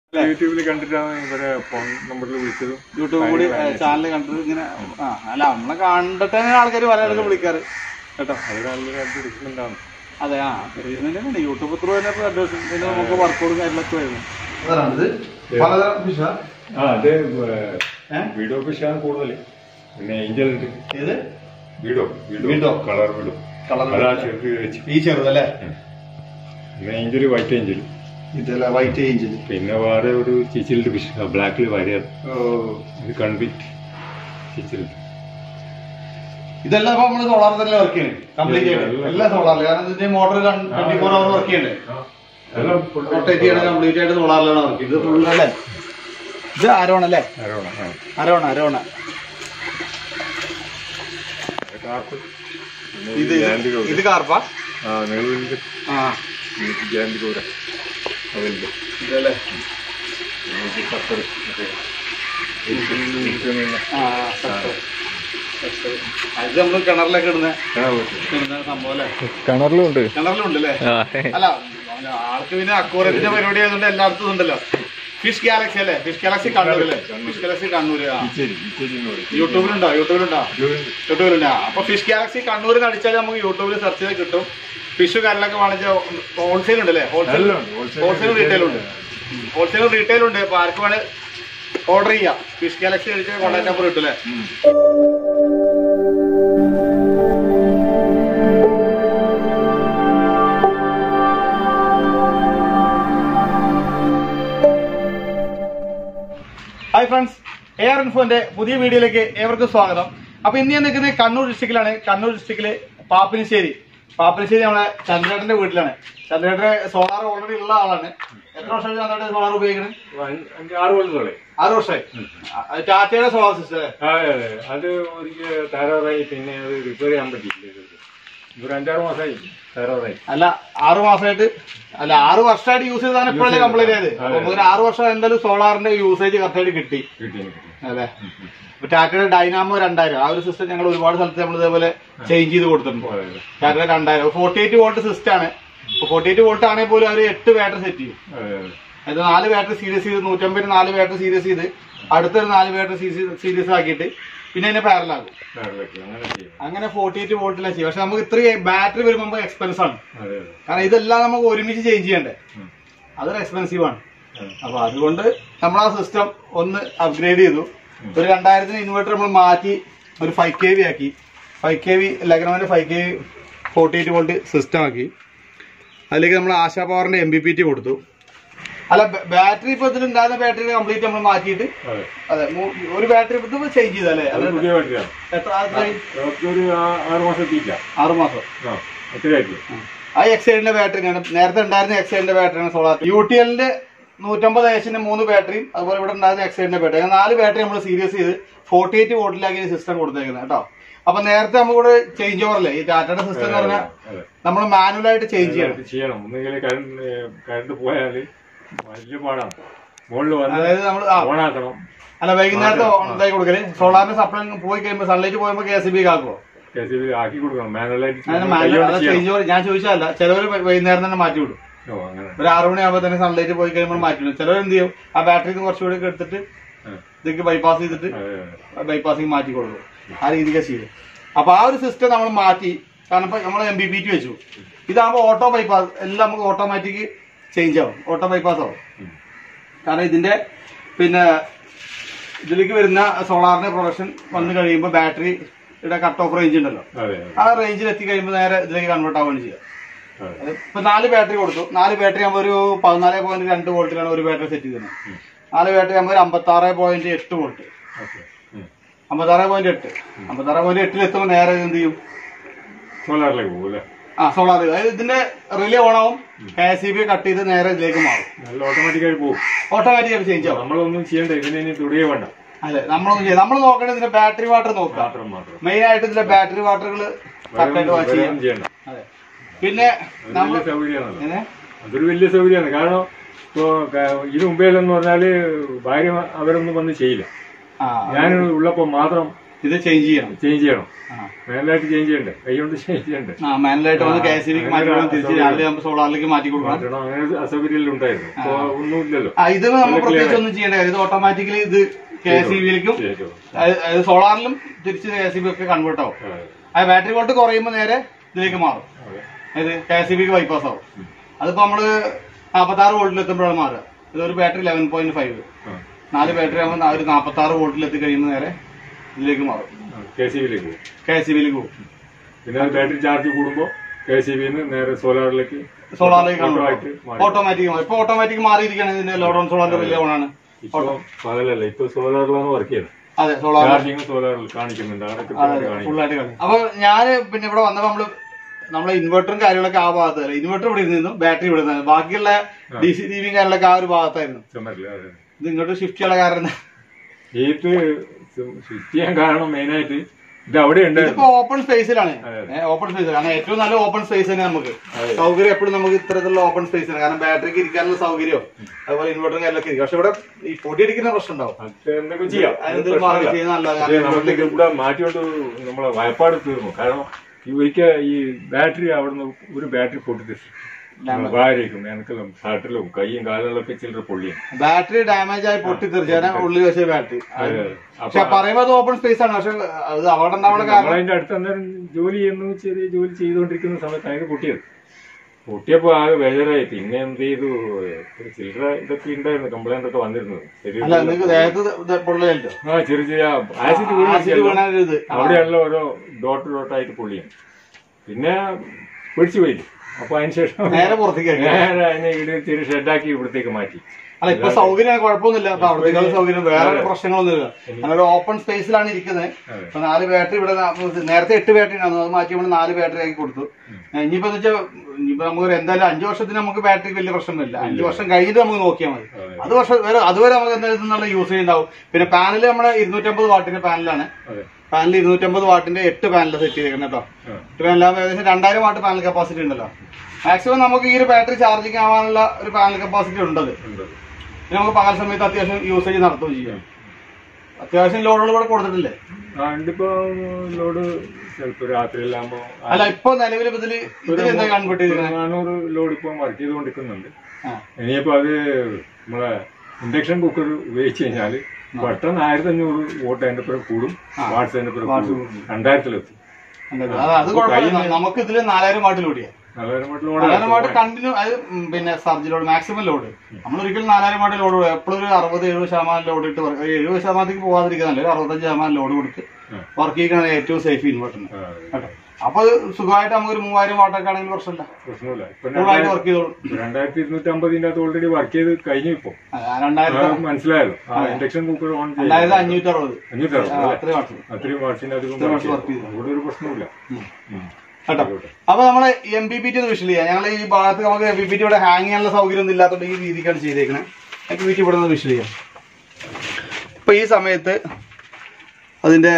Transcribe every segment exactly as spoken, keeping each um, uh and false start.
യൂട്യൂബിൽ കണ്ടിട്ടാണ് ഇവരെ ഫോൺ നമ്പറിൽ വിളിച്ചത്. യൂട്യൂബ് കൂടി ചാനൽ കണ്ടിട്ട് ഇങ്ങനെ ആ അല്ല നമ്മളെ കണ്ടിട്ടാണ് ആൾക്കാർ പല ആൾക്കാർ വിളിക്കാറ് കേട്ടോ. അത് നല്ലൊരു അഡ്വർടൈസ്മെന്റ് ആണ്. അതെ ആ അഡ്വർടൈസ്മെന്റ് യൂട്യൂബ് ത്രൂ തന്നെ അഡ്വർടൈസ്മെന്റ് നമുക്ക് വർക്കൗട്ടും കാര്യങ്ങളൊക്കെ വരുന്നു. വീഡിയോ ഫിഷാണ് കൂടുതൽ. പിന്നെ ഏഞ്ചൽ ഉണ്ട്. ഏത് വീഡോ വീഡോ കളർ വീഡോ അതാ ചെറുത് ഈ ചെറുതല്ലേ. പിന്നെ ഏഞ്ചൽ വൈറ്റ് ഏഞ്ചൽ ഇതല്ല വൈറ്റ് ഏഞ്ചൽ. പിന്നെ വേറെ ഒരു ചിച്ചിലിട്ട് ഫിഷ് ബ്ലാക്കിൽ വരിക ഇത് കൺവിറ്റ് ചിച്ചിലിട്ട്. ഇതെല്ലാം ഇപ്പൊ നമ്മള് സോളാർ തന്നെ വർക്ക് ചെയ്യണേ കംപ്ലീറ്റ് ആയിട്ട് എല്ലാം സോളാറിൽ. കാരണം ഇതിന്റെ motor twenty four hour work ചെയ്യണ്ടേ. റൊട്ടേറ്റ് ചെയ്യണ കംപ്ലീറ്റ് ആയിട്ട് സോളാറിലാണ് വർക്ക് ചെയ്യുന്നത്. ഇത് ഫുൾ അല്ലേ. ഇത് അരോണ അല്ലേ. അരോണ അരോണ ഇത് ഇത് കാർപ്പാ. ഇതല്ലേ അത് നമ്മള് കിണറിലൊക്കെ ഇടുന്ന സംഭവം അല്ലേ. കിണറിലുണ്ട് കിണറിലുണ്ട് അല്ലേ. അല്ല ആൾക്ക് പിന്നെ അക്വാറിയത്തിന്റെ പരിപാടി ആയതുകൊണ്ട് എല്ലായിടത്തും ഉണ്ടല്ലോ. ഫിഷ് ഗാലക്സി അല്ലേ. ഫിഷ് ഗാലക്സി കണ്ണൂർ അല്ലേ. ഫിഷ് ഗാലക്സി കണ്ണൂര് യൂട്യൂബിലുണ്ടോ യൂട്യൂബിലുണ്ടോ യൂട്യൂബിലുണ്ടോ അപ്പൊ ഫിഷ് ഗാലക്സി കണ്ണൂരിൽ അടിച്ചാൽ നമുക്ക് യൂട്യൂബിൽ സെർച്ച് ചെയ്ത് കിട്ടും. ഫിഷ് കാര്യങ്ങളൊക്കെ വാങ്ങിച്ച ഹോൾസെയിൽ ഉണ്ട് അല്ലേ. ഹോൾസെയിൽ ഹോൾസെയിൽ റീറ്റെയിൽ ഉണ്ട്. ഹോൾസെയിൽ റീറ്റെയിൽ ഉണ്ട്. അപ്പൊ ആർക്ക് വേണേ ഓർഡർ ചെയ്യാം. ഫിഷ് ഗാലക്സി അടിച്ച കോൺടാക്ട് നമ്പർ കിട്ടും അല്ലേ. ഹായ് ഫ്രണ്ട്സ്, എ ആർ ഇൻഫോന്റെ പുതിയ വീഡിയോയിലേക്ക് ഏവർക്കും സ്വാഗതം. അപ്പൊ ഇന്ന് ഞാൻ നിൽക്കുന്നത് കണ്ണൂർ ഡിസ്ട്രിക്റ്റിലാണ്. കണ്ണൂർ ഡിസ്ട്രിക്റ്റില് പാപ്പിനിശ്ശേരി. പാപ്പിനിശ്ശേരി നമ്മളെ ചന്ദ്രേട്ടന്റെ വീട്ടിലാണ്. ചന്ദ്രേട്ടന്റെ സോളാർ ഓൾറെഡി ഉള്ള ആളാണ്. എത്ര വർഷമായി ചന്ദ്രേട്ടൻ സോളാർ ഉപയോഗിക്കുന്നത്? ആറ് വർഷമായി. ടാറ്റയുടെ സോളാർ സിസ്റ്റം അല്ലേ. അത് ഒരിക്കൽ തകരാറായി. പിന്നെ അത് റിപ്പയർ ചെയ്യാൻ പറ്റിയില്ല. ഒരു അഞ്ചാറ് മാസമായി തകരാറായി. അല്ല ആറു മാസമായിട്ട് അല്ല ആറ് വർഷമായിട്ട് യൂസ് ചെയ്താണ് ഇപ്പോഴല്ലേ കംപ്ലൈന്റ് ആയത്. അപ്പൊ ഒരു ആറ് വർഷം എന്തായാലും സോളാറിന്റെ യൂസേജ് കറക്റ്റായിട്ട് കിട്ടി അല്ലേ. ഇപ്പൊ ടാറ്റയുടെ ഡൈനാമോ രണ്ടായിരം ആ ഒരു സിസ്റ്റം ഞങ്ങൾ ഒരുപാട് സ്ഥലത്ത് നമ്മൾ ഇതേപോലെ ചേഞ്ച് ചെയ്ത് കൊടുത്തിട്ടുണ്ട്. ടാറ്റയുടെ രണ്ടായിരം ഫോർട്ടി എയ്റ്റ് വോൾട്ട് സിസ്റ്റം ആണ്. ഫോർട്ടി എയ്റ്റ് വോൾട്ട് ആണെങ്കിൽ പോലും അവർ എട്ട് ബാറ്ററി സെറ്റ് ചെയ്യും. അത് നാല് ബാറ്ററി സീരീസ് ചെയ്ത് നൂറ്റമ്പതിന് നാല് ബാറ്ററി സീരീസ് ചെയ്ത് അടുത്തൊരു നാല് ബാറ്ററി സീരീസ് ആക്കിയിട്ട് പിന്നെ അതിനെ പാരലാക്കും. അങ്ങനെ ഫോർട്ടി എയ്റ്റ് വോൾട്ടിലാണ് ചെയ്യും. പക്ഷെ നമുക്ക് ഇത്രയും ബാറ്ററി വരുമ്പോൾ എക്സ്പെൻസ് ആണ്. കാരണം ഇതെല്ലാം നമുക്ക് ഒരുമിച്ച് ചേഞ്ച് ചെയ്യണ്ടേ. അതൊരു എക്സ്പെൻസീവ് ആണ്. അപ്പൊ അതുകൊണ്ട് നമ്മൾ ആ സിസ്റ്റം ഒന്ന് അപ്ഗ്രേഡ് ചെയ്തു. ഒരു രണ്ടായിരത്തിന് ഇൻവെർട്ടർ നമ്മൾ മാറ്റി ഒരു ഫൈവ് കെ വി ആക്കി. ഫൈവ് കെ വി ലഗ്നോന്റെ five K V forty eight volt system ആക്കി. അതിലേക്ക് നമ്മൾ ആശാ പവറിന്റെ എം ബി പി ടി കൊടുത്തു. അല്ല ബാറ്ററി ഇപ്പൊ ഇതിലുണ്ടാകുന്ന ബാറ്ററി കംപ്ലീറ്റ് നമ്മൾ മാറ്റിയിട്ട് അതെ ഒരു ബാറ്ററി ഇപ്പൊ ചേഞ്ച് ചെയ്തല്ലേ. എത്ര ആറ് മാസം ആ എക്സൈഡിന്റെ ബാറ്ററി നേരത്തെ ഉണ്ടായിരുന്ന എക്സൈഡിന്റെ ബാറ്ററിയാണ് സോളാർ. യു ടി എല്ലിന്റെ നൂറ്റമ്പത് ഏഷ്യന്റെ മൂന്ന് ബാറ്ററിയും അതുപോലെ ഇവിടെ ഉണ്ടായിരുന്ന എക്സൈഡിന്റെ ബാറ്ററി നാല് ബാറ്ററി നമ്മൾ സീരീസ് ചെയ്ത് ഫോർട്ടി എയ്റ്റ് വോൾട്ടിലാക്കി സിസ്റ്റം കൊടുത്തേക്കുന്നത് കേട്ടോ. അപ്പൊ നേരത്തെ നമുക്കിവിടെ ചേഞ്ച് ഓവറല്ലേ ഈ ടാറ്റയുടെ സിസ്റ്റം എന്ന് പറഞ്ഞാൽ നമ്മൾ മാനുവലായിട്ട് ചേഞ്ച് ചെയ്യണം ചെയ്യണം കറണ്ട് പോയാല് വലിയ പാടാണ്. അതായത് നമ്മൾ അല്ല വൈകുന്നേരത്തെ ഇതായി കൊടുക്കല്. സോളാറിന്റെ സപ്ലൈ പോയി കഴിയുമ്പോൾ സൺലൈറ്റ് പോയപ്പോ കെ എസ് ബി ആക്കുമോ? ആക്കി കൊടുക്കണം. ചേഞ്ച് ഓവർ ഞാൻ ചോദിച്ചതല്ല. ചിലവർ വൈകുന്നേരം തന്നെ മാറ്റി വിടും. ഒരു ആറു മണിയാകുമ്പോ തന്നെ സൺലൈറ്റ് പോയി കഴിയുമ്പോൾ മാറ്റി വിടും. ചിലവർ എന്ത് ചെയ്യും ആ ബാറ്ററി കുറച്ചുകൂടി എടുത്തിട്ട് ഇതൊക്കെ ബൈപ്പാസ് ചെയ്തിട്ട് ബൈപ്പാസിങ് മാറ്റി കൊടുക്കും. ആ രീതിക്ക് ചെയ്യും. അപ്പൊ ആ ഒരു സിസ്റ്റം നമ്മൾ മാറ്റി. കാരണം ഇപ്പൊ നമ്മൾ എം ബി പി ടി വെച്ചു. ഇതാകുമ്പോൾ ഓട്ടോ ബൈപ്പാസ് എല്ലാം നമുക്ക് ഓട്ടോമാറ്റിക് ചേഞ്ച് ആവും. ഓട്ടോ ബൈപ്പാസ് ആവും. കാരണം ഇതിന്റെ പിന്നെ ഇതിലേക്ക് വരുന്ന സോളാറിന്റെ പ്രൊഡക്ഷൻ വന്നു കഴിയുമ്പോൾ ബാറ്ററിയുടെ കട്ട് ഓഫ് റേഞ്ച് ഉണ്ടല്ലോ. ആ റേഞ്ചിൽ എത്തി കഴിയുമ്പോൾ നേരെ ഇതിലേക്ക് കൺവേർട്ട് ആവുകയാണ് ചെയ്യുക. ഇപ്പൊ നാല് ബാറ്ററി കൊടുത്തു. നാല് ബാറ്ററി ആകുമ്പോൾ ഒരു പതിനാല് പോയിന്റ് രണ്ട് വോൾട്ടിലാണ് ഒരു ബാറ്ററി സെറ്റ് ചെയ്തത്. നാല് ബാറ്ററി ആകുമ്പോൾ ഒരു അമ്പത്തി ആറ് പോയിന്റ് എട്ട് വോൾട്ട് അമ്പത്തി ആറ് പോയിന്റ് എട്ട് അമ്പത്തി ആറ് പോയിന്റ് എട്ടിൽ എത്തുമ്പോൾ നേരെ എന്ത് ചെയ്യും സോളാറിലേക്ക് പോകും. ആ സോളാർ അതായത് ഇതിന്റെ റിലേ ഓണാവും. K S E B cut ചെയ്ത് നേരെ ഇതിലേക്ക് മാറും. ഓട്ടോമാറ്റിക്കായി പോകും. ഓട്ടോമാറ്റിക്കായി ചേഞ്ച് ആവും. നമ്മളൊന്നും ചെയ്യണ്ട. ഇതിനെ തുടിയേ വേണ്ട. അതെ നമ്മളൊന്നും ചെയ്യാം. നമ്മൾ നോക്കേണ്ടത് ഇതിന്റെ ബാറ്ററി വാട്ടർ നോക്കുക. മെയിൻ ആയിട്ട് ഇതിന്റെ ബാറ്ററി വാട്ടറുകൾ കറക്റ്റായിട്ട് വാച്ച് ചെയ്യാം. അതെ പിന്നെ അതൊരു വലിയ സൗകര്യമാണ്. കാരണം ഇപ്പോ ഇത് മുമ്പേലെന്ന് പറഞ്ഞാല് ഭാര്യ അവരൊന്നും വന്ന് ചെയ്യില്ല. ഞാൻ ഉള്ളപ്പോ മാത്രം ഇത് ചേഞ്ച് ചെയ്യണം ചേഞ്ച് ചെയ്യണം മാനുവലായിട്ട് ചേഞ്ച് ചെയ്യണ്ടേ, കൈ കൊണ്ട് ചേഞ്ച് ചെയ്യണ്ടേ? ആ മാനുവലായിട്ട് വന്ന് കെ എസ് ബിക്ക് മാറ്റി കൊടുക്കണം, തിരിച്ച് രാവിലെ ആകുമ്പോൾ സോളാറിലേക്ക് മാറ്റി കൊടുക്കണം. അങ്ങനെ അസൗകര്യം ഉണ്ടായിരുന്നു, ഇപ്പൊ ഒന്നുമില്ലല്ലോ. ആ ഇത് നമ്മൾ പ്രത്യേകിച്ച് ഒന്നും ചെയ്യേണ്ട, ഇത് ഓട്ടോമാറ്റിക്കലി ഇത് കെ എസ് ഇ ബിയിലേക്കും സോളാറിലും തിരിച്ച് കെ എസ് ഇ ബി ഒക്കെ കൺവേർട്ട് ആവും. ആ ബാറ്ററി വോൾട്ട് കുറയുമ്പോൾ നേരെ ഇതിലേക്ക് മാറും, ഇത് കെ എസ് ഇ ബിക്ക് ബൈപ്പാസ് ആവും. അതിപ്പോ നമ്മള് നാപ്പത്തി ആറ് വോൾട്ടിൽ എത്തുമ്പോഴാണ് മാറുക. ഇതൊരു ബാറ്ററി ലെവൻ പോയിന്റ് ഫൈവ്, നാല് ബാറ്ററി ആകുമ്പോൾ ഒരു നാപ്പത്തി ആറ് വോൾട്ടിൽ എത്തി കഴിയുമ്പോൾ നേരെ ഇതിലേക്ക് മാറും, കെ എസ് ഇ ബിയിലേക്ക് കെ എസ് ഇ ബിയിലേക്ക് പോകും. പിന്നെ ബാറ്ററി ചാർജ് കൂടുമ്പോ കെ എസ് ഇ ബിന്ന് നേരെ സോളാറിലേക്ക് സോളാറിലേക്ക് ഓട്ടോമാറ്റിക് മാറും. ഇപ്പൊ ഓട്ടോമാറ്റിക് മാറിയിരിക്കുകയാണ്, ഇതിന്റെ ലോഡ് ഓൺ സോളാറിന്റെ വലിയ ഓണാണ്. പകലല്ല, ഇപ്പൊ സോളാറിലാണ് വർക്ക് ചെയ്യുന്നത്. അതെ, സോളാർ സോളാറിൽ കാണിക്കുന്നുണ്ട്. ഫുള്ളായിട്ട് കാണിക്കും. അപ്പൊ ഞാന് പിന്നെ ഇവിടെ വന്നപ്പോ നമ്മള് നമ്മളെ ഇൻവെർട്ടറും കാര്യങ്ങളൊക്കെ ആ ഭാഗത്ത്, ഇൻവെർട്ടർ ഇവിടെ ഇരുന്നു, ബാറ്ററി ഇവിടെ ഇരുന്നു, ബാക്കിയുള്ള ഡി സി ടി വിയും കാര്യങ്ങളൊക്കെ ആ ഒരു ഭാഗത്തായിരുന്നു. ഇത് ഇങ്ങോട്ട് ഷിഫ്റ്റ് ചെയ്യാനുള്ള കാരണം ഇത് ഷിഫ്റ്റ് ചെയ്യാൻ കാരണം മെയിനായിട്ട് ഇത് അവിടെ ഉണ്ട്. ഇപ്പൊ ഓപ്പൺ സ്പേസിലാണ്, ഓപ്പൺ സ്പേസ് കാരണം ഏറ്റവും നല്ല ഓപ്പൺ സ്പേസ് തന്നെ നമുക്ക് സൗകര്യം. എപ്പോഴും നമുക്ക് ഇത്തരത്തിലുള്ള ഓപ്പൺ സ്പേസ് ആണ്, കാരണം ബാറ്ററിക്ക് ഇരിക്കാനുള്ള സൗകര്യം, അതുപോലെ ഇൻവെർട്ടറും കാര്യങ്ങളൊക്കെ ഇരിക്കും. പക്ഷെ ഇവിടെ ഈ പൊടി അടിക്കുന്ന പ്രശ്നം ഉണ്ടാവും, ഇവിടെ മാറ്റിയോണ്ട് നമ്മളെ വായ്പാട് തീർന്നു. കാരണം ഒരിക്കൽ ഈ ബാറ്ററി അവിടുന്ന് ഒരു ബാറ്ററി പൊട്ടിത്തെറിച്ചു ഭാര്യക്കും എനിക്കെല്ലാം ഷർട്ടിലും കയ്യും കാലുകളൊക്കെ ചില്ലറ പൊള്ളിയാണ്. ബാറ്ററി ഡാമേജ് ആയി പൊട്ടിത്തെറിച്ചാൽ ഉള്ളിൽ വെച്ച ബാറ്ററി. പക്ഷെ പറയുമ്പോ അത് ഓപ്പൺ സ്പേസ് ആണ്, പക്ഷെ അത് അവിടെ ഉണ്ടാവുന്ന കാരണം അതിന്റെ അടുത്ത് അന്നേരം ജോലി ചെയ്യുന്നു, ചെറിയ ജോലി ചെയ്തുകൊണ്ടിരിക്കുന്ന സമയത്ത് അതിന് പൊട്ടിയത്. പൊട്ടിയപ്പോ ആകെ ബേജാറായി. പിന്നെ എന്ത് ചെയ്തു, ഒരു ചില്ലറ ഇതൊക്കെ ഉണ്ടായിരുന്നു, കംപ്ലൈന്റ് ഒക്കെ വന്നിരുന്നത്. ആ ചെറിയ ചെറിയ ആസിഡ് അവിടെയുള്ള ഓരോ ഡോട്ട് ഡോട്ടായിട്ട് പൊള്ളിയാണ്. പിന്നെ പിടിച്ചു പോയി. അപ്പൊ അതിന് ശേഷം നേരെ പുറത്തേക്ക് നേരെ അതിനെ ഇവിടെ ചെറിയ ഷെഡാക്കി ഇവിടത്തേക്ക് മാറ്റി. അല്ല ഇപ്പൊ സൗകര്യം കുഴപ്പമൊന്നുമില്ല, അവിടത്തേക്കുള്ള സൗകര്യം വേറെ പ്രശ്നങ്ങളൊന്നുമില്ല. അങ്ങനെ ഓപ്പൺ സ്പേസിലാണ് ഇരിക്കുന്നത്. ഇപ്പൊ നാല് ബാറ്ററി ഇവിടെ നേരത്തെ എട്ട് ബാറ്ററി ഉണ്ടായിരുന്നു, അത് മാറ്റി നമ്മൾ നാല് ബാറ്ററി ആക്കി കൊടുത്തു. ഇനിയിപ്പോ വെച്ചാൽ ഇനിയിപ്പോ നമുക്ക് എന്തായാലും അഞ്ചു വർഷത്തിന് നമുക്ക് ബാറ്ററി വലിയ പ്രശ്നമില്ല. അഞ്ചു വർഷം കഴിഞ്ഞിട്ട് നമുക്ക് നോക്കിയാൽ മതി. അത് വർഷം വരെ അതുവരെ നമുക്ക് എന്തായാലും നല്ല യൂസ് ചെയ്യുന്നുണ്ടാവും. പിന്നെ പാനൽ നമ്മുടെ ഇരുന്നൂറ്റമ്പത് വാട്ടിന്റെ പാനലാണ്. പാനൽ ഇരുന്നൂറ്റമ്പത് വാട്ടിന്റെ എട്ട് പാനൽ സെറ്റ് ചെയ്തേക്കുന്നത് കേട്ടോ. എട്ട് പാനലാകുമ്പോൾ ഏകദേശം രണ്ടായിരം വാട്ട് പാനൽ കപ്പാസിറ്റി ഉണ്ടല്ലോ. മാക്സിമം നമുക്ക് ഈ ഒരു ബാറ്ററി ചാർജിങ് ആവാനുള്ള ഒരു പാനൽ കപ്പാസിറ്റി ഉണ്ടത്. പിന്നെ നമുക്ക് പകൽ സമയത്ത് അത്യാവശ്യം യൂസേജ് നടത്തുകയും ചെയ്യാം. അത്യാവശ്യം ലോഡുകൾ ഇവിടെ കൊടുത്തിട്ടില്ലേ? ലോഡ് ചിലപ്പോ രാത്രിയിലാകുമ്പോ അല്ല ഇപ്പൊ നിലവിൽ ഇതില് ഇതിൽ എന്താ കൺവേർട്ട് ചെയ്തിരിക്കുന്നത്? നാനൂറ് ലോഡ് ഇപ്പൊ വർക്ക് ചെയ്തുകൊണ്ടിരിക്കുന്നുണ്ട്. ഇനിയിപ്പോ അത് നമ്മളെ ഇൻഡക്ഷൻ കുക്കർ ഉപയോഗിച്ച് കഴിഞ്ഞാല് പെട്ടെന്ന് ആയിരത്തി അഞ്ഞൂറ് വോട്ട് അതിന്റെ പുറം കൂടും, വാട്ട്സ് അതിന്റെ പുറം കൂടും, രണ്ടായിരത്തിലെത്തും. അത് കുഴപ്പമില്ല, നമുക്ക് ഇതില് നാലായിരം വാട്ട് ലോഡ് ചെയ്യാം. നാലായിരം വാട്ട് കണ്ടിന്യൂ, അത് പിന്നെ സർജ് ലോഡ് മാക്സിമം ലോഡ്. നമ്മൾ ഒരിക്കലും നാലായിരം വാട്ട് ലോഡ് എപ്പോഴും ഒരു അറുപത് എഴുപത് ശതമാനം ലോഡ് ഇട്ട് എഴുപത് ശതമാനത്തേക്ക് പോകാതിരിക്കുന്നില്ല, ഒരു അറുപത്തഞ്ച് ശതമാനം ലോഡ് കൊടുത്ത് വർക്ക് ചെയ്യുകയാണ് ഏറ്റവും സേഫ് ഇൻവെർട്ടറിന് കേട്ടോ. അപ്പൊ സുഖമായിട്ട് നമുക്ക് ഒരു മൂവായിരം വാട്ടൊക്കെ ആണെങ്കിൽ പ്രശ്നമില്ല, ഫുള്ളായിട്ട് വർക്ക് ചെയ്തോളും. രണ്ടായിരത്തി ഇരുന്നൂറ്റി അമ്പതിന്റെ അകത്ത് ഓൾറെഡി വർക്ക് ചെയ്ത് കഴിഞ്ഞു. ഇപ്പൊ രണ്ടായിരത്തി മനസ്സിലായല്ലോ, ഇൻഡക്ഷൻ കുക്കർ ഓൺ രണ്ടായിരത്തി അഞ്ഞൂറ്റി അറുപത് അഞ്ഞൂറ്റി അറുപത് അത്രയും വാട്സിന്റെ അധികം ഇവിടെ ഒരു പ്രശ്നമില്ല കേട്ടോ. അപ്പൊ നമ്മള് എം ബി പി ടി ഒന്ന് വിഷ്വൽ ചെയ്യാം. ഞങ്ങൾ ഈ ഭാഗത്ത് നമുക്ക് എം ബി പി ടി ഇവിടെ ഹാങ് ചെയ്യാനുള്ള സൗകര്യം ഒന്നും ഇല്ലാത്തതുകൊണ്ട് ഈ രീതിക്കാണ് ചെയ്തേക്കുന്നത്. എം ബി പി ടി ഇവിടെ ഒന്ന് വിഷ്വൽ ചെയ്യാം. ഇപ്പൊ ഈ സമയത്ത് അതിന്റെ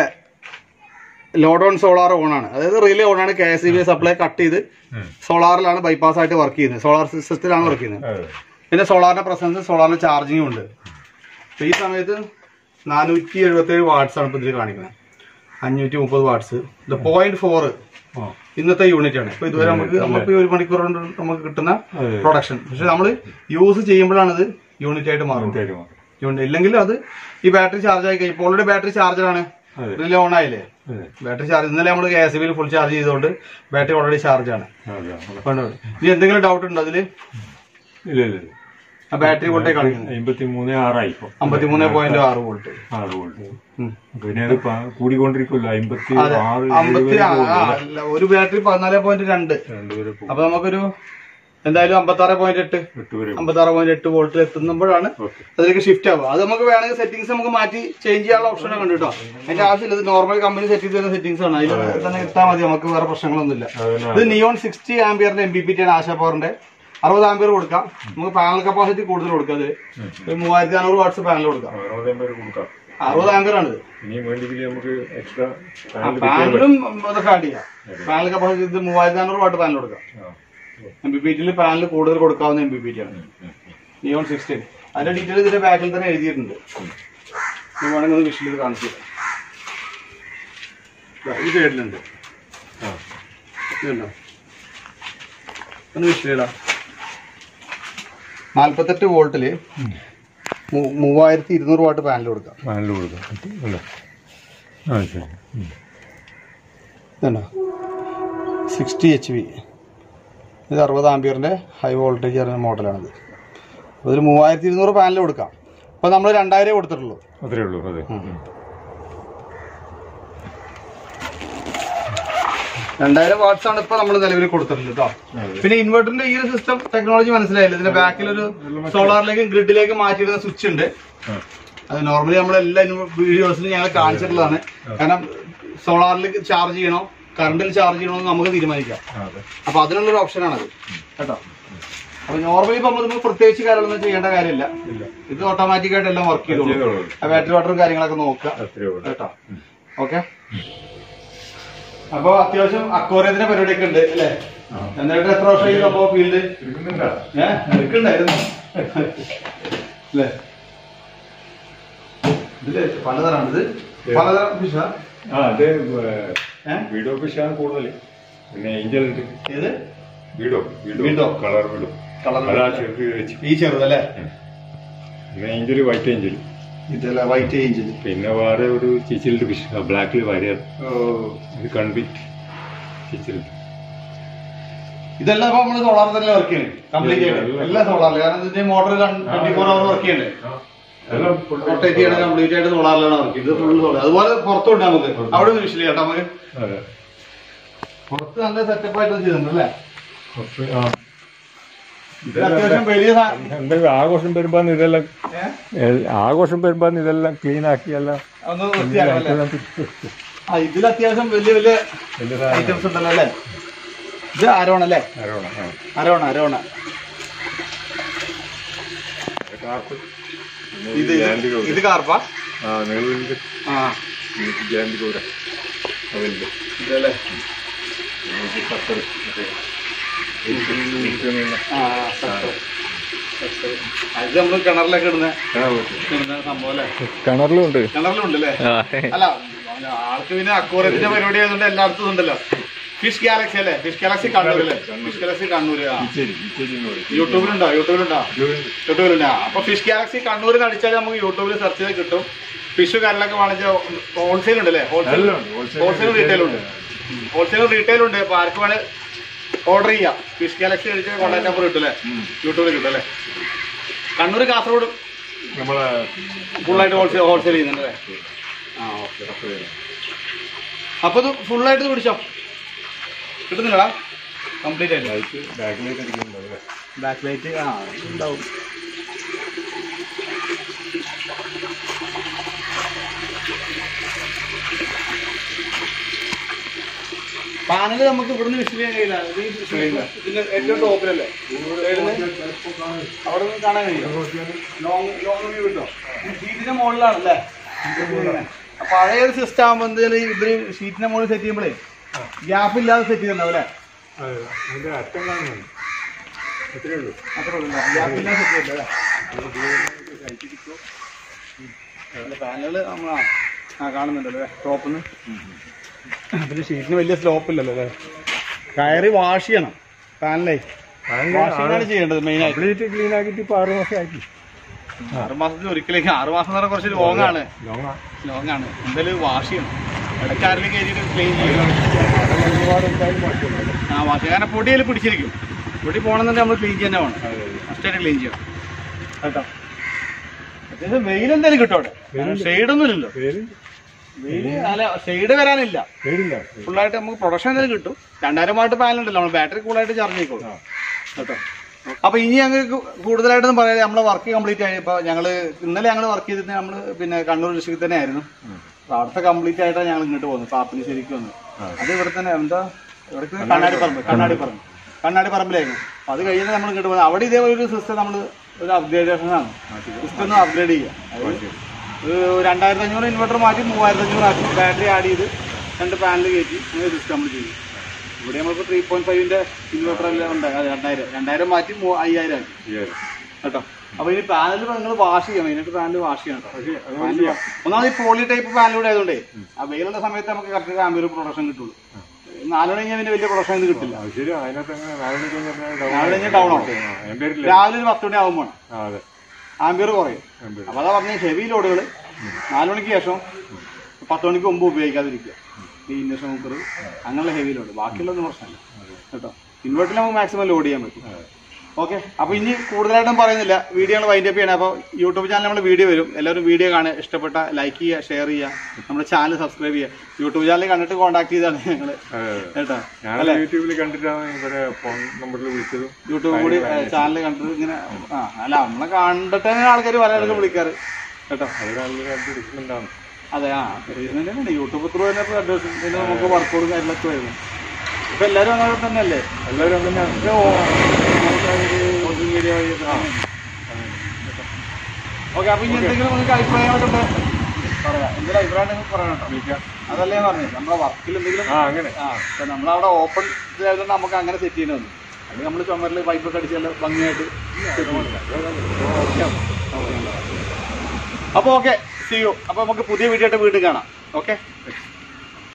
ലോഡ് ഓൺ സോളാർ ഓൺ ആണ്, അതായത് റിലേ ഓൺ ആണ്. K S E B supply cut ചെയ്ത് സോളാറിലാണ് ബൈപ്പാസ് ആയിട്ട് വർക്ക് ചെയ്യുന്നത്, സോളാർ സിസ്റ്റത്തിലാണ് വർക്ക് ചെയ്യുന്നത്. പിന്നെ സോളാറിന്റെ പ്രസൻസ് സോളാറിന്റെ ചാർജിങ്ങും ഉണ്ട്. അപ്പൊ ഈ സമയത്ത് നാനൂറ്റി എഴുപത്തി ഏഴ് വാട്ട്സ് ആണ് ഇപ്പൊ ഇതിൽ കാണിക്കുന്നത്, അഞ്ഞൂറ്റി മുപ്പത് വാട്ട്സ്. ഇത് പോയിന്റ് ഫോർ ഇന്നത്തെ യൂണിറ്റ് ആണ്. ഇപ്പൊ ഇതുവരെ നമുക്ക് നമുക്ക് ഒരു മണിക്കൂർ കൊണ്ട് നമുക്ക് കിട്ടുന്ന പ്രൊഡക്ഷൻ. പക്ഷെ നമ്മൾ യൂസ് ചെയ്യുമ്പോഴാണ് ഇത് യൂണിറ്റ് ആയിട്ട് മാറുന്നത്. യൂണിറ്റ് ഇല്ലെങ്കിൽ അത് ഈ ബാറ്ററി ചാർജ് ആയി കഴിഞ്ഞു. ഇപ്പോൾ ഓൾറെഡി ബാറ്ററി ചാർജറാണ്, റിലേ ഓൺ ആയില്ലേ. ബാറ്ററി ചാർജ് ഇന്നലെ നമ്മൾ കെ എസ് ബിയിൽ ഫുൾ ചാർജ് ചെയ്തുകൊണ്ട് ബാറ്ററി ഓൾറെഡി ചാർജ് ആണ്. ഇനി എന്തെങ്കിലും ഡൗട്ട് ഉണ്ടോ അതില്? ഇല്ല ഇല്ല, ബാറ്ററി വോൾട്ടേജ് കാണിക്കുന്നത് അമ്പത്തിമൂന്ന് ആറായി അമ്പത്തിമൂന്ന് പോയിന്റ് ആറ് വോൾട്ട് ആറ് വോൾട്ട് പിന്നെ അത് കൂടിക്കൊണ്ടിരിക്കുമല്ലോ. അമ്പത്തി അമ്പത്തി ഒരു ബാറ്ററി പതിനാല് പോയിന്റ് രണ്ട്. അപ്പൊ നമുക്കൊരു എന്തായാലും അമ്പത്തി ആറ് പോയിന്റ് എട്ട് അമ്പത്തി ആറ് പോയിന്റ് എട്ട് വോൾട്ടിൽ എത്തുമ്പോഴാണ് അതിലേക്ക് ഷിഫ്റ്റ് ആവുക. അത് നമുക്ക് വേണമെങ്കിൽ സെറ്റിംഗ്സ് നമുക്ക് മാറ്റി ചേഞ്ച് ചെയ്യാനുള്ള ഓപ്ഷൻ ഒക്കെ ഉണ്ട് കേട്ടോ. അതിന്റെ ആവശ്യമില്ല, ഇത് നോർമൽ കമ്പനി സെറ്റ് ചെയ്ത് തരുന്ന സെറ്റിംഗ്സ് ആണ്, അതിൽ തന്നെ ഇട്ടാൽ മതി, നമുക്ക് വേറെ പ്രശ്നങ്ങളൊന്നുമില്ല. ഇത് നിയോൺ സിക്സ്റ്റി ആംപിയറിന്റെ എം ബി പി ടി ആണ്, ആശാ പവറിന്റെ. അറുപത് ആംപിയർ കൊടുക്കാം, നമുക്ക് പാനൽ കപ്പാസിറ്റി കൂടുതൽ കൊടുക്കാം. അത് ഒരു മൂവായിരത്തി നാനൂറ് വാട്ട്സ് പാനൽ കൊടുക്കാം. അറുപത് ആംപിയർ ആണ് ഇത്. പാനലും അതൊക്കെ ആഡ് ചെയ്യാം. പാനൽ കപ്പാസിറ്റി ഇത് മൂവായിരത്തി നാനൂറ് വാട്ട് പാനൽ കൊടുക്കാം. എം ബി പി ടിയിൽ പാനൽ കൂടുതൽ കൊടുക്കാവുന്ന എം ബി പി ടി ആണ് നിയോൺ സിക്സ്റ്റീൻ. അതിന്റെ ഡീറ്റെയിൽ ഇതിന്റെ ബാക്കിൽ തന്നെ എഴുതിയിട്ടുണ്ട്. വേണമെങ്കിൽ ഒന്ന് വിഷ്വൽ കാണിച്ചു തരാം. ഈ സൈഡിലുണ്ട്. ഇതുണ്ടോ? ഒന്ന് വിഷയടാ. നാൽപ്പത്തെട്ട് വോൾട്ടില് മൂവായിരത്തി ഇരുന്നൂറ് വാട്ട് പാനൽ കൊടുക്കാം. പാനൽ കൊടുക്കാം. ഇതുണ്ടോ? Sixty H V. ഇത് അറുപത് ആംപിയറിന്റെ ഹൈ വോൾട്ടേജ് പറയുന്ന മോഡലാണിത്. അതിൽ മൂവായിരത്തി ഇരുന്നൂറ് പാനൽ കൊടുക്കാം. അപ്പൊ നമ്മൾ രണ്ടായിരം കൊടുത്തിട്ടുള്ളൂ. അത്രേ ഉള്ളൂ. അതെ, രണ്ടായിരം വാട്ട്സ് ആണ് ഇപ്പൊ നമ്മൾ നിലവിൽ കൊടുത്തിട്ടുള്ളത് കേട്ടോ. പിന്നെ ഇൻവെർട്ടറിന്റെ ഈ ഒരു സിസ്റ്റം ടെക്നോളജി മനസ്സിലായില്ല. ഇതിന്റെ ബാക്കിൽ ഒരു സോളാറിലേക്കും ഗ്രിഡിലേക്കും മാറ്റിയിടുന്ന സ്വിച്ച് ഉണ്ട്. അത് നോർമലി നമ്മളെല്ലാ വീഡിയോസിലും ഞങ്ങൾ കാണിച്ചിട്ടുള്ളതാണ്. കാരണം സോളാറിലേക്ക് ചാർജ് ചെയ്യണോ കറണ്ടിൽ ചാർജ് ചെയ്യണമെന്ന് നമുക്ക് തീരുമാനിക്കാം. അപ്പൊ അതിനുള്ളൊരു ഓപ്ഷനാണത് കേട്ടോ. അപ്പൊ നോർമലി ഇപ്പൊ നമ്മൾ പ്രത്യേകിച്ച് കാര്യങ്ങളൊന്നും ചെയ്യേണ്ട കാര്യമില്ല. ഇത് ഓട്ടോമാറ്റിക് ആയിട്ട് എല്ലാം വർക്ക് ചെയ്തോളൂ. ബാറ്ററി വാട്ടറും കാര്യങ്ങളൊക്കെ നോക്കുക കേട്ടോ. ഓക്കെ. അപ്പൊ അത്യാവശ്യം അക്വേറിയത്തിന്റെ പരിപാടിയൊക്കെ ഉണ്ട് അല്ലേ? എന്നിട്ട് എത്ര വർഷമായി സംഭവം ഫീൽഡ് ഏഹ് എടുക്കണ്ടായിരുന്നു അല്ലേ? ഇതില് പലതരമാണ്. ഇത് പലതരം ഫിഷാ. വീഡോ ഫിഷാണ് കൂടുതൽ. പിന്നെ ഏഞ്ചൽ ഉണ്ട്. ഏത് വീഡോ? വീഡോ കളർ വീഡോ. ഈ ചെറുതല്ലേ? പിന്നെ ഏഞ്ചൽ വൈറ്റ് ഏഞ്ചൽ. ഇതല്ലേ വൈറ്റ് ഏഞ്ചൽ. പിന്നെ വേറെ ഒരു ചിച്ചിൽഡ് ഫിഷ് ബ്ലാക്കിൽ വാരിയർ. ഇത് കൺവിറ്റ് ചിച്ചിൽഡ്. ഇതെല്ലാം ഇപ്പൊ നമ്മള് സോളാർ തന്നെ വർക്ക് ചെയ്യണേ കംപ്ലീറ്റ് ആയിട്ട്. എല്ലാം സോളാറിൽ. കാരണം ഇതിന്റെ motor twenty four hour work ചെയ്യണ്ടേ? റൊട്ടേറ്റ് ചെയ്യണ കംപ്ലീറ്റ് ആയിട്ട് സോളാറിലാണ് വർക്ക് ചെയ്യുന്നത്. ഇത് ഫുൾ സോളാർ. അതുപോലെ പുറത്തുണ്ട് നമുക്ക്. അവിടെ ഒന്ന് വിഷയം കേട്ടോ. നമുക്ക് പുറത്ത് നല്ല സെറ്റപ്പ് ആയിട്ട് ചെയ്തിട്ടുണ്ട് അല്ലേ? അത്യാവശ്യം വലിയ എന്തെങ്കിലും ആഘോഷം വരുമ്പോ ഇതെല്ലാം ആഘോഷം വരുമ്പോ ഇതെല്ലാം ക്ലീൻ ആക്കി എല്ലാം ഒന്ന് വൃത്തിയാക്കാം. ഇതിൽ അത്യാവശ്യം വലിയ വലിയ ഐറ്റംസ് ഉണ്ടല്ലോ അല്ലേ? ഇത് അരോണല്ലേ? അരോണ അരോണ അരോണ ഇത് ഇത് കാർപ്പാ. ഇതല്ലേ? ഇത് നമ്മള് കിണറിലൊക്കെ ഇടുന്ന സംഭവം അല്ലേ? കിണറിലും ഉണ്ട്. കിണറിലും ഉണ്ട് അല്ലേ? അല്ല ആൾക്ക് പിന്നെ അക്വേറിയത്തിന്റെ പരിപാടി ആയതുകൊണ്ട് എല്ലായിടത്തും ഉണ്ടല്ലോ. ഫിഷ് ഗാലക്സി അല്ലേ? ഫിഷ് ഗാലക്സി കണ്ണൂരല്ലേ? Fish galaxy Kannur. യൂട്യൂബിലുണ്ടോ? യൂട്യൂബിലുണ്ടോ? യൂട്യൂബിലുണ്ടോ? അപ്പൊ ഫിഷ് ഗാലക്സി കണ്ണൂരിൽ അടിച്ചാൽ നമുക്ക് യൂട്യൂബിൽ സെർച്ച് ചെയ്ത് കിട്ടും. ഫിഷ് കാര്യങ്ങളൊക്കെ വാങ്ങിച്ചാൽ ഹോൾസെയിൽ ഉണ്ട് അല്ലേ? ഹോൾസെയിൽ ഹോൾസെയിൽ റീറ്റെയിൽ ഉണ്ട്. ഹോൾസെയിൽ റീറ്റെയിൽ ഉണ്ട്. അപ്പൊ ആർക്ക് വേണേ ഓർഡർ ചെയ്യാം. ഫിഷ് ഗാലക്സി അടിച്ച് കോൺടാക്ട് നമ്പർ കിട്ടും അല്ലേ? യൂട്യൂബിൽ കിട്ടും അല്ലേ? കണ്ണൂർ കാസർഗോഡ് ഫുള്ളായിട്ട് ഹോൾസെയിൽ ഹോൾസെയിൽ ചെയ്യുന്നുണ്ട് അല്ലേ? ആ ഓക്കെ. അപ്പൊ ഇത് ഫുള്ളായിട്ട് പിടിച്ചോ. കിട്ടുന്നില്ലടാ കംപ്ലീറ്റ് ആയിട്ട്. ബാക്ക് ലൈറ്റ് ആ ഉണ്ടാവും. പാനല് നമുക്ക് ഇവിടുന്ന് വിഷ് ചെയ്യാൻ കഴിയില്ല. ഇതിന്റെ ഏറ്റവും ടോപ്പിലല്ലേ? അവിടെ നിന്ന് കാണാൻ കഴിയും. ലോങ് ലോങ് വ്യൂ കിട്ടോ? ഷീറ്റിന്റെ മുകളിലാണല്ലേ? പഴയ ഒരു സിസ്റ്റം ആകുമ്പോൾ എന്തായാലും ഇവര് ഷീറ്റിന്റെ മുകളിൽ സെറ്റ് ചെയ്യുമ്പോഴേ ഗ്യാപ്പ് ഇല്ലാതെ സെറ്റ് ചെയ്യുന്നുണ്ടാവും അല്ലേ? അത്രേ ഉള്ളൂ. ഗ്യാപ്പ് ഇല്ലാതെ സെറ്റ് ചെയ്യണ്ടല്ലേ? പാനലുകൾ നമ്മളാ ആ കാണുന്നുണ്ടല്ലോ ടോപ്പിന്ന്. പിന്നെ ഷീറ്റിന് വലിയ സ്ലോപ്പ് ഇല്ലല്ലോ അല്ലേ? കയറി വാഷ് ചെയ്യണം പാനലേ. വാഷിംഗാണ് ചെയ്യേണ്ടത് മെയിനായിട്ട്. ക്ലീൻ ആക്കിയിട്ട് ഇപ്പൊ ആറ് മാസം ആക്കി. ആറ് മാസത്തിൽ ഒരിക്കലേക്ക്. ആറ് മാസം എന്ന് പറഞ്ഞാൽ കുറച്ച് ലോങ് ആണ്. ലോങ് ആണ്. എന്തായാലും വാഷ് ചെയ്യണം. ഇടക്കാരിലേക്ക് കയറിയിട്ട് ക്ലീൻ ചെയ്യണം. ആ വാഷ്. കാരണം പൊടിയിൽ പിടിച്ചിരിക്കും. പൊടി പോകണമെന്നുണ്ടെങ്കിൽ നമ്മൾ ക്ലീൻ ചെയ്യാൻ വേണം. ഫസ്റ്റായിട്ട് ക്ലീൻ ചെയ്യണം കേട്ടോ. അത്യാവശ്യം വെയിലെന്തായാലും കിട്ടും അവിടെ. ഷെയ്ഡൊന്നും ഇല്ലല്ലോ. വെയില് അല്ല ഷെയ്ഡ് വരാനില്ല. ഫുള്ളായിട്ട് നമുക്ക് പ്രൊഡക്ഷൻ എന്തായാലും കിട്ടും. രണ്ടായിരം വാട്ട് പാനലുണ്ടല്ലോ. നമ്മൾ ബാറ്ററി കൂളായിട്ട് ചാർജ് ചെയ്യിക്കോളൂ കേട്ടോ. അപ്പൊ ഇനി ഞങ്ങൾക്ക് കൂടുതലായിട്ടൊന്നും പറയാതെ നമ്മളെ വർക്ക് കംപ്ലീറ്റ് ആയി. ഇപ്പൊ ഞങ്ങള് ഇന്നലെ ഞങ്ങൾ വർക്ക് ചെയ്തിട്ട് നമ്മള് പിന്നെ കണ്ണൂർ ഡിസ്ട്രിക്റ്റിൽ തന്നെ ആയിരുന്നു. അപ്പൊ അവിടുത്തെ കംപ്ലീറ്റ് ആയിട്ടാണ് ഞങ്ങൾ ഇങ്ങോട്ട് പോകുന്നത്. പാപ്പിനിശ്ശേരിക്ക് വന്നു. അത് ഇവിടെ തന്നെ എന്താ ഇവിടെ കണ്ണാടി പറമ്പ് കണ്ണാടി പറമ്പ് കണ്ണാടി പറമ്പിലായിരുന്നു. അപ്പൊ അത് കഴിഞ്ഞാൽ നമ്മൾ ഇങ്ങോട്ട് പോകുന്നത്. അവിടെ ഇതേപോലെ ഒരു സിസ്റ്റം നമ്മൾ ഒരു അപ്ഗ്രേഡേഷനാണ്. സിസ്റ്റം ഒന്ന് അപ്ഗ്രേഡ് ചെയ്യുക. ഒരു രണ്ടായിരത്തി അഞ്ഞൂറ് ഇൻവെർട്ടർ മാറ്റി മൂവായിരത്തി അഞ്ഞൂറ് ആക്കി ബാറ്ററി ആഡ് ചെയ്ത് രണ്ട് പാനൽ കയറ്റി അങ്ങനെ സിസ്റ്റം നമ്മൾ ചെയ്യും. ഇവിടെ നമ്മളിപ്പോൾ ത്രീ പോയിന്റ് ഫൈവിന്റെ ഇൻവെർട്ടർ എല്ലാം ഉണ്ട്. രണ്ടായിരം രണ്ടായിരം മാറ്റി അയ്യായിരം ആക്കി കേട്ടോ. അപ്പൊ ഇനി പാനൽ നിങ്ങൾ വാഷ് ചെയ്യാം, മെയിനായിട്ട് പാനൽ വാഷ് ചെയ്യണം കേട്ടോ. ഒന്നാമത് ഈ പോളി ടൈപ്പ് പാനലൂടെ ആയതുകൊണ്ടേ ആ വെയിലുള്ള സമയത്ത് നമുക്ക് കറക്റ്റ് ആംബിയർ പ്രൊഡക്ഷൻ കിട്ടുള്ളൂ. നാല് മണി കഴിഞ്ഞാൽ പിന്നെ വലിയ പ്രൊഡക്ഷൻ ഒന്നും കിട്ടില്ല. നാല് കഴിഞ്ഞാൽ ഡൗൺ ആവും. രാവിലെ ഒരു പത്ത് മണി ആകുമ്പോൾ ആംബിയർ കുറയും. അപ്പൊ അതാ പറഞ്ഞ ഹെവി ലോഡുകൾ നാല് മണിക്ക് ശേഷം പത്ത് മണിക്ക് മുമ്പ് ഉപയോഗിക്കാതിരിക്കുക. ഈ ഇൻഡക്ഷൻ കുക്കർ അങ്ങനെയുള്ള ഹെവി ലോഡ്, ബാക്കിയുള്ളൊന്നും പ്രശ്നമില്ല കേട്ടോ. ഇൻവെർട്ടറിൽ നമുക്ക് മാക്സിമം ലോഡ് ചെയ്യാൻ പറ്റും. ഓക്കെ, അപ്പൊ ഇനി കൂടുതലായിട്ടും പറയുന്നില്ല, വീഡിയോ നമ്മൾ വൈൻഡപ്പ് ചെയ്യണം. അപ്പോൾ യൂട്യൂബ് ചാനൽ നമ്മൾ വീഡിയോ വരും, എല്ലാവരും വീഡിയോ കാണുക, ഇഷ്ടപ്പെട്ട ലൈക്ക് ചെയ്യുക, ഷെയർ ചെയ്യുക, നമ്മുടെ ചാനൽ സബ്സ്ക്രൈബ് ചെയ്യുക. യൂട്യൂബ് ചാനൽ കണ്ടിട്ട് കോൺടാക്ട് ചെയ്താണ് ഞങ്ങള് കേട്ടോ. യൂട്യൂബിൽ കണ്ടിട്ടാണ് ഇവരെ ഫോൺ നമ്പറിൽ വിളിച്ചത്. യൂട്യൂബ് കൂടി ചാനൽ കണ്ടിട്ട് ഇങ്ങനെ ആ അല്ല നമ്മളെ കണ്ടിട്ട് തന്നെ ആൾക്കാർ പലർക്കും വിളിക്കാറ് കേട്ടോ. അതെ, ആ അഡ്വർടൈസ്മെന്റ് യൂട്യൂബ് ത്രൂ തന്നെ ഇപ്പോൾ അഡ്വർടൈസ്മെന്റ് നമുക്ക് വർക്കൗട്ടും കാര്യങ്ങളൊക്കെ വരുന്നു. ഇപ്പൊ എല്ലാവരും അങ്ങനെ തന്നെയല്ലേ? എല്ലാവരും അങ്ങനെ മീഡിയ വഴി. ഓക്കെ, അപ്പൊ ഇനി എന്തെങ്കിലും നിങ്ങൾക്ക് അഭിപ്രായമായിട്ട് പറയാം. എന്തെങ്കിലും അഭിപ്രായം നിങ്ങൾക്ക് പറയണം കേട്ടോ. അതല്ലേ ഞാൻ പറഞ്ഞത്, നമ്മുടെ വർക്കിൽ എന്തെങ്കിലും അങ്ങനെ ആ ഇപ്പൊ നമ്മളവിടെ ഓപ്പൺ ഇതായതുകൊണ്ട് നമുക്ക് അങ്ങനെ സെറ്റ് ചെയ്യണമെന്ന്. അല്ലെങ്കിൽ നമ്മൾ ചുമരിൽ പൈപ്പൊക്കെ അടിച്ച് നല്ല ഭംഗിയായിട്ട് അപ്പൊ ഓക്കെ, സി യു. അപ്പൊ നമുക്ക് പുതിയ വീഡിയോ ആയിട്ട് വീണ്ടും കാണാം. ഓക്കെ.